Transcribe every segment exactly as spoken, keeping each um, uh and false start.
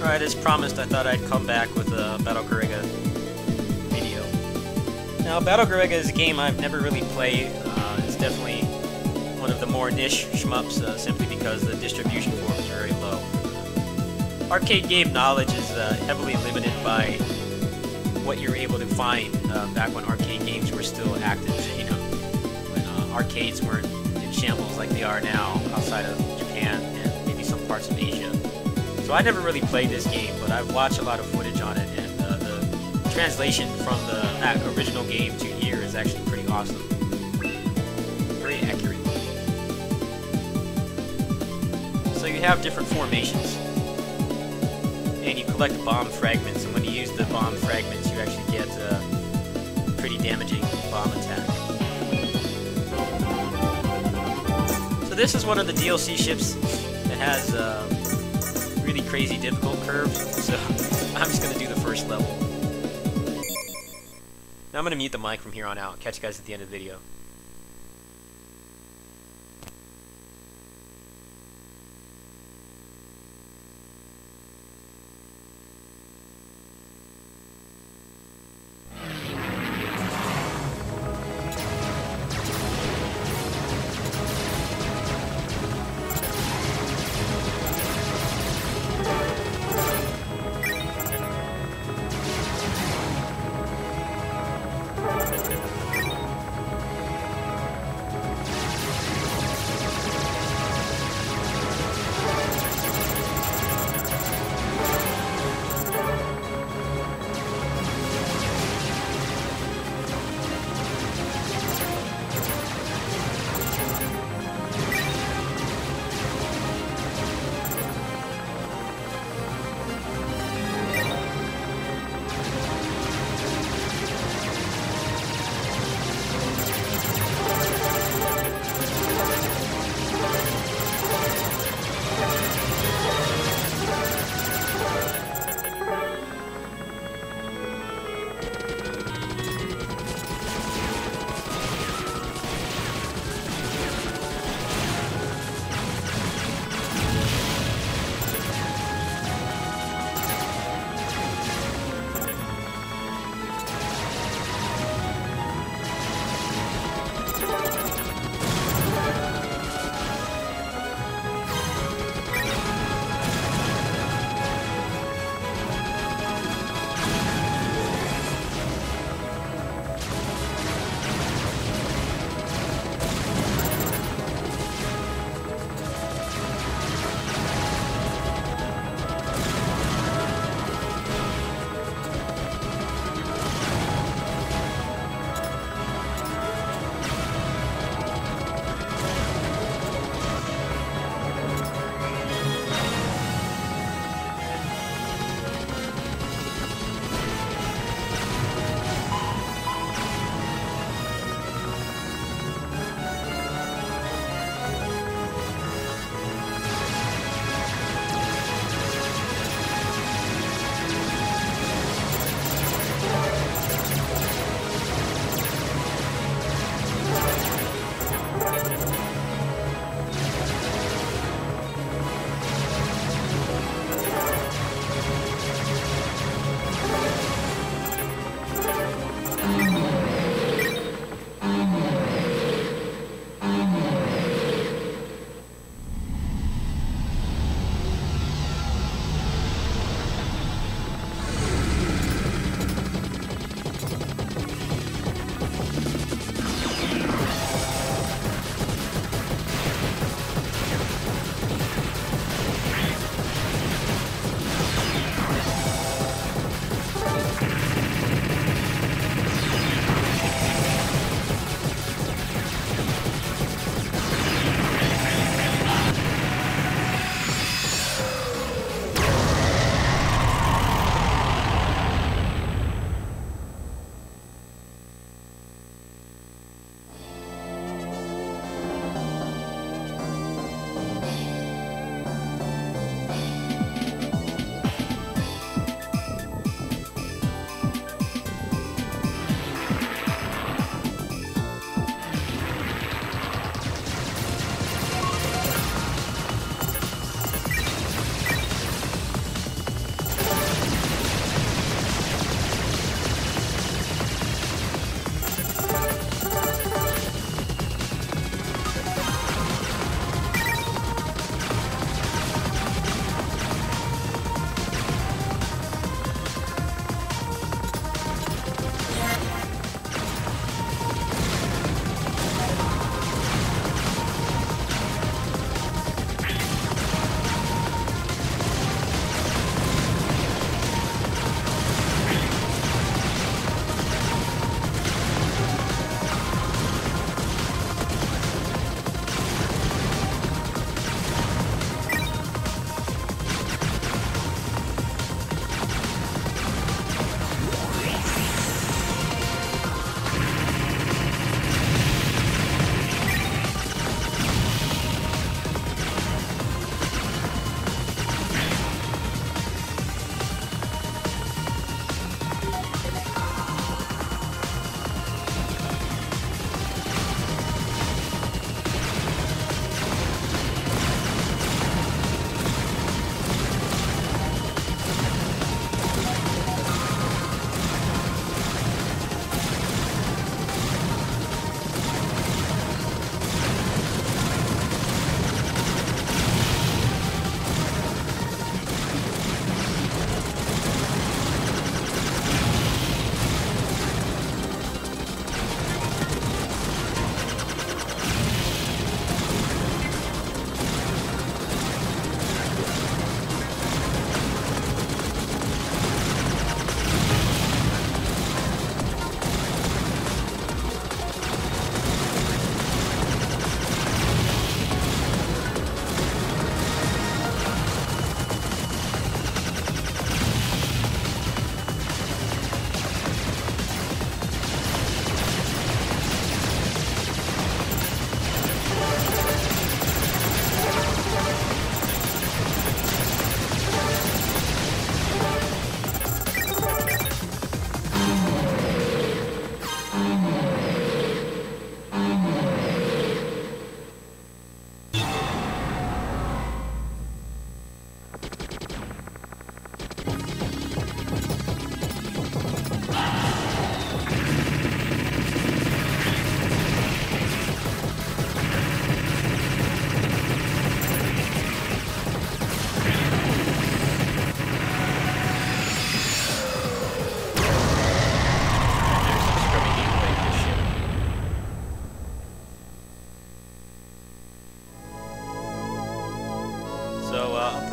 Alright, as promised, I thought I'd come back with a Battle Garegga video. Now, Battle Garegga is a game I've never really played. Uh, it's definitely one of the more niche shmups, uh, simply because the distribution form is very low. Arcade game knowledge is uh, heavily limited by what you're able to find uh, back when arcade games were still active, you know, when uh, arcades weren't in shambles like they are now outside of Japan and maybe some parts of Asia. So I never really played this game, but I've watched a lot of footage on it, and uh, the translation from the uh, original game to here is actually pretty awesome. Very accurate. So you have different formations, and you collect bomb fragments, and when you use the bomb fragments, you actually get a pretty damaging bomb attack. So this is one of the D L C ships that has uh, really crazy difficult curves, so I'm just going to do the first level. Now I'm going to mute the mic from here on out. Catch you guys at the end of the video.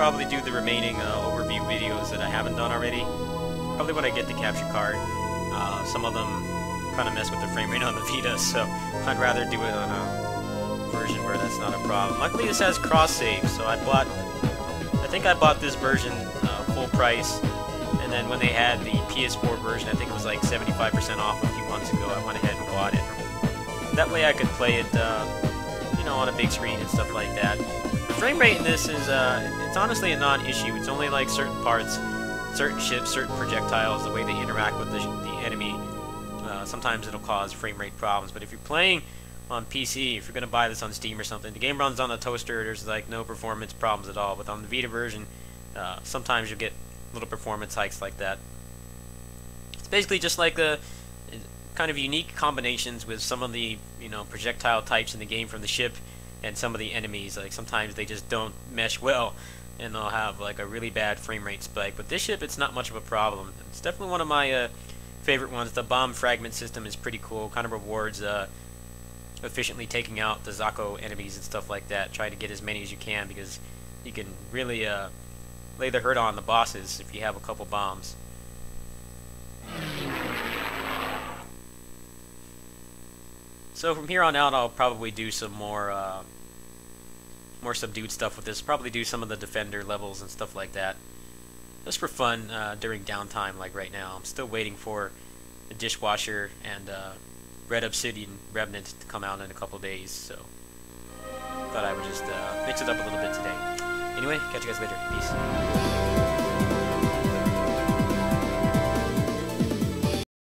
probably do the remaining uh, overview videos that I haven't done already. Probably when I get the capture card. Uh, some of them kind of mess with the frame rate on the Vita, so I'd rather do it on a version where that's not a problem. Luckily this has cross save, so I bought, I think I bought this version uh, full price, and then when they had the P S four version, I think it was like seventy-five percent off a few months ago, I went ahead and bought it. That way I could play it, uh, you know, on a big screen and stuff like that. The frame rate in this is, uh, it's honestly a non-issue. It's only like certain parts, certain ships, certain projectiles, the way they interact with the, the enemy. Uh, sometimes it'll cause frame rate problems. But if you're playing on P C, if you're going to buy this on Steam or something, the game runs on a toaster, there's like no performance problems at all. But on the Vita version, uh, sometimes you'll get little performance hikes like that. It's basically just like a kind of unique combinations with some of the, you know, projectile types in the game from the ship and some of the enemies. Like sometimes they just don't mesh well and they'll have like a really bad frame rate spike. But this ship, it's not much of a problem. It's definitely one of my uh, favorite ones. The bomb fragment system is pretty cool. Kind of rewards uh, efficiently taking out the Zako enemies and stuff like that. Try to get as many as you can because you can really uh, lay the hurt on the bosses if you have a couple bombs. So from here on out, I'll probably do some more uh, more subdued stuff with this. Probably do some of the Defender levels and stuff like that. Just for fun uh, during downtime like right now. I'm still waiting for the Dishwasher and uh, Red Obsidian Revenant to come out in a couple days. So thought I would just uh, mix it up a little bit today. Anyway, catch you guys later. Peace.